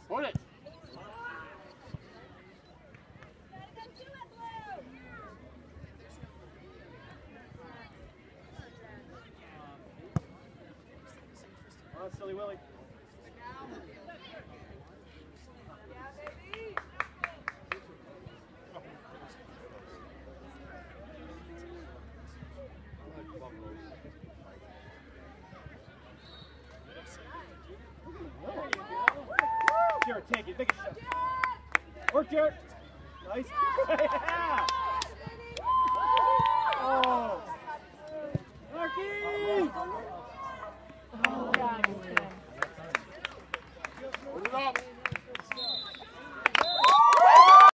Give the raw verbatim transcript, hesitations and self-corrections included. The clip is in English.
Hold it. Come on, silly Willie. Jared, take it. Take a shot. Work, Jared. Nice. Yeah.